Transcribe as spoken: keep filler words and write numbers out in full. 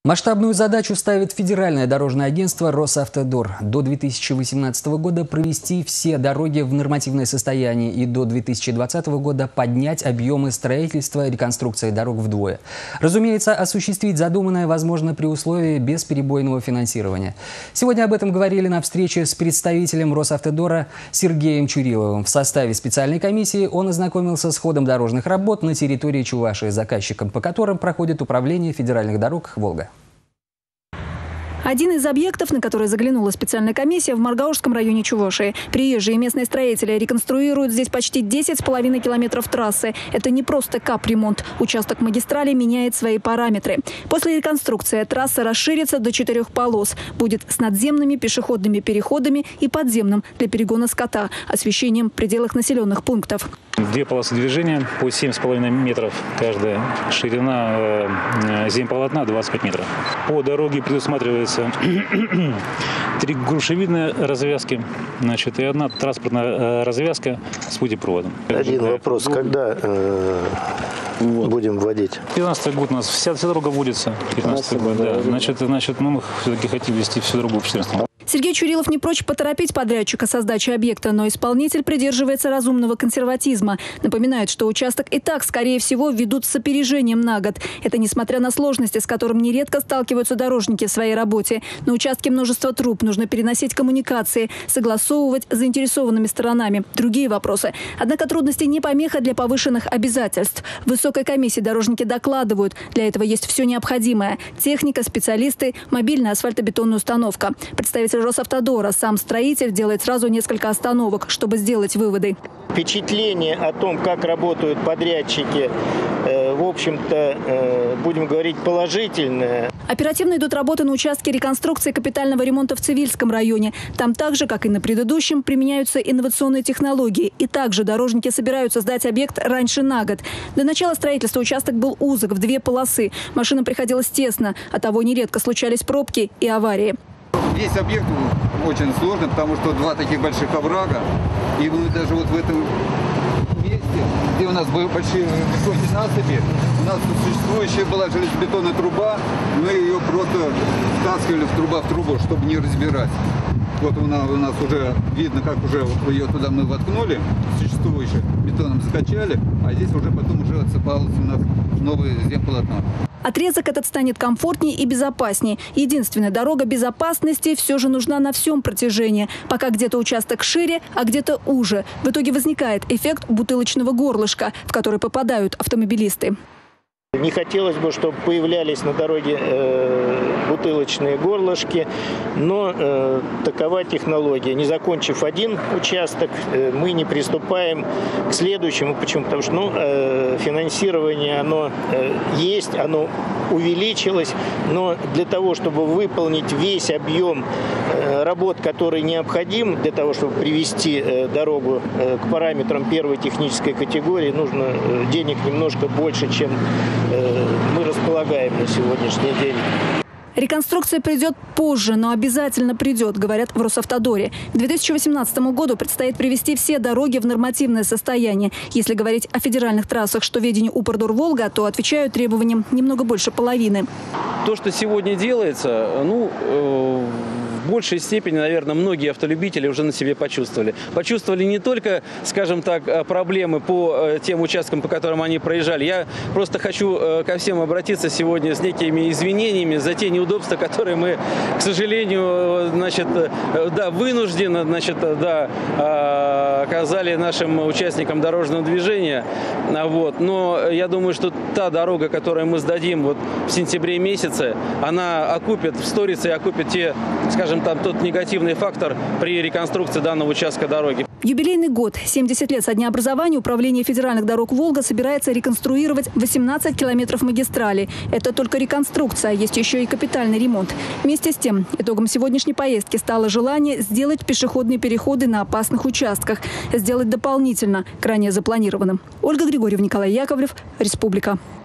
Масштабную задачу ставит Федеральное дорожное агентство «Росавтодор». До две тысячи восемнадцатого года провести все дороги в нормативное состояние и до две тысячи двадцатого года поднять объемы строительства и реконструкции дорог вдвое. Разумеется, осуществить задуманное возможно при условии бесперебойного финансирования. Сегодня об этом говорили на встрече с представителем «Росавтодора» Сергеем Чуриловым. В составе специальной комиссии он ознакомился с ходом дорожных работ на территории Чувашии, заказчиком по которым проходит управление федеральных дорог «Волга». Один из объектов, на который заглянула специальная комиссия, в Маргаушском районе Чувашии. Приезжие местные строители реконструируют здесь почти десять с половиной километров трассы. Это не просто капремонт. Участок магистрали меняет свои параметры. После реконструкции трасса расширится до четырех полос. Будет с надземными пешеходными переходами и подземным для перегона скота, освещением в пределах населенных пунктов. Две полосы движения по семь с половиной метров каждая. Ширина э, земполотна двадцать пять метров. По дороге предусматривается три грушевидные развязки, значит, и одна транспортная развязка с путепроводом. Один вопрос, когда э, вот. будем вводить? пятнадцатый год у нас вся, вся дорога вводится. пятнадцатый год, да. Значит, значит, мы все-таки хотим вести всю дорогу в четырнадцатом году. Сергей Чурилов не прочь поторопить подрядчика со сдачей объекта, но исполнитель придерживается разумного консерватизма. Напоминает, что участок и так, скорее всего, ведут с опережением на год. Это несмотря на сложности, с которыми нередко сталкиваются дорожники в своей работе. На участке множество труб, нужно переносить коммуникации, согласовывать с заинтересованными сторонами. Другие вопросы. Однако трудности не помеха для повышенных обязательств. В высокой комиссии дорожники докладывают, для этого есть все необходимое. Техника, специалисты, мобильная асфальтобетонная установка. Представитель Росавтодора, сам строитель, делает сразу несколько остановок, чтобы сделать выводы. Впечатление о том, как работают подрядчики, э, в общем-то, э, будем говорить, положительное. Оперативно идут работы на участке реконструкции капитального ремонта в Цивильском районе. Там так же, как и на предыдущем, применяются инновационные технологии. И также дорожники собираются сдать объект раньше на год. До начала строительства участок был узок, в две полосы. Машинам приходилось тесно, оттого нередко случались пробки и аварии. Весь объект очень сложный, потому что два таких больших оврага. И мы даже вот в этом месте, где у нас были большие высокие насыпи, у нас существующая была железобетонная труба, мы ее просто втаскивали в труба в трубу, чтобы не разбирать. Вот у нас, у нас уже видно, как уже вот ее туда мы воткнули, существующее, бетоном закачали, а здесь уже потом уже отсыпалось у нас новое земполотно. Отрезок этот станет комфортнее и безопаснее. Единственная дорога безопасности все же нужна на всем протяжении. Пока где-то участок шире, а где-то уже. В итоге возникает эффект бутылочного горлышка, в который попадают автомобилисты. Не хотелось бы, чтобы появлялись на дороге э, бутылочные горлышки, но э, такова технология. Не закончив один участок, э, мы не приступаем к следующему. Почему? Потому что ну, э, финансирование оно э, есть, оно увеличилось, но для того, чтобы выполнить весь объем э, работ, который необходим для того, чтобы привести э, дорогу э, к параметрам первой технической категории, нужно э, денег немножко больше, чем мы располагаем на сегодняшний день. Реконструкция придет позже, но обязательно придет, говорят в Росавтодоре. К две тысячи восемнадцатому году предстоит привести все дороги в нормативное состояние. Если говорить о федеральных трассах, что ведение Упордор-Волга, то отвечают требованиям немного больше половины. То, что сегодня делается, ну, э в большей степени, наверное, многие автолюбители уже на себе почувствовали. Почувствовали не только, скажем так, проблемы по тем участкам, по которым они проезжали. Я просто хочу ко всем обратиться сегодня с некими извинениями за те неудобства, которые мы, к сожалению, значит, да, вынужденно, значит, да, оказали нашим участникам дорожного движения. Вот. Но я думаю, что та дорога, которую мы сдадим вот в сентябре месяце, она окупит, всторится и окупит те, скажем, там тот негативный фактор при реконструкции данного участка дороги. Юбилейный год, семьдесят лет со дня образования, Управление федеральных дорог «Волга» собирается реконструировать восемнадцать километров магистрали. Это только реконструкция, есть еще и капитальный ремонт. Вместе с тем, итогом сегодняшней поездки стало желание сделать пешеходные переходы на опасных участках, сделать дополнительно к ранее запланированным. Ольга Григорьева, Николай Яковлев, Республика.